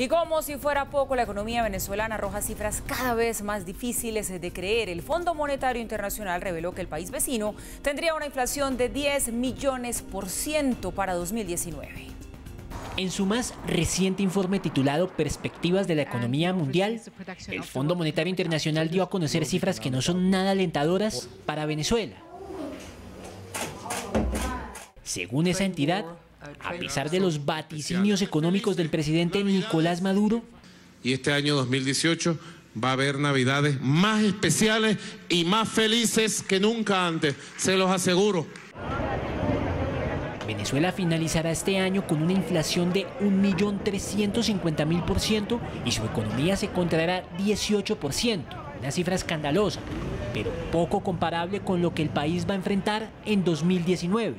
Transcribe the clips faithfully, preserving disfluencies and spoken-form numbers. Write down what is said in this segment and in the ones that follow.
Y como si fuera poco, la economía venezolana arroja cifras cada vez más difíciles de creer. El Fondo Monetario Internacional reveló que el país vecino tendría una inflación de diez millones por ciento para dos mil diecinueve. En su más reciente informe titulado Perspectivas de la Economía Mundial, el Fondo Monetario Internacional dio a conocer cifras que no son nada alentadoras para Venezuela. Según esa entidad, a pesar de los vaticinios económicos del presidente Nicolás Maduro, y este año dos mil dieciocho va a haber navidades más especiales y más felices que nunca antes, se los aseguro. Venezuela finalizará este año con una inflación de un millón trescientos cincuenta mil por ciento y su economía se contraerá dieciocho por ciento, una cifra escandalosa, pero poco comparable con lo que el país va a enfrentar en dos mil diecinueve.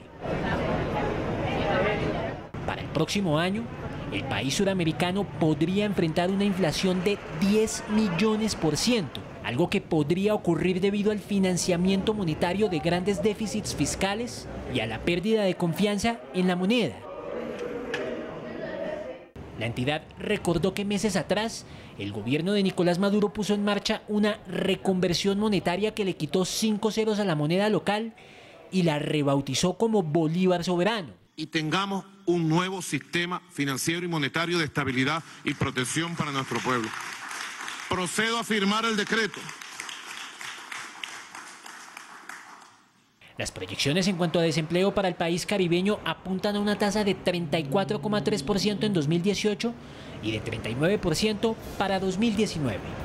Para el próximo año, el país suramericano podría enfrentar una inflación de diez millones por ciento, algo que podría ocurrir debido al financiamiento monetario de grandes déficits fiscales y a la pérdida de confianza en la moneda. La entidad recordó que meses atrás, el gobierno de Nicolás Maduro puso en marcha una reconversión monetaria que le quitó cinco ceros a la moneda local y la rebautizó como Bolívar Soberano. Y tengamos un nuevo sistema financiero y monetario de estabilidad y protección para nuestro pueblo. Procedo a firmar el decreto. Las proyecciones en cuanto a desempleo para el país caribeño apuntan a una tasa de treinta y cuatro coma tres por ciento en dos mil dieciocho y de treinta y nueve por ciento para dos mil diecinueve.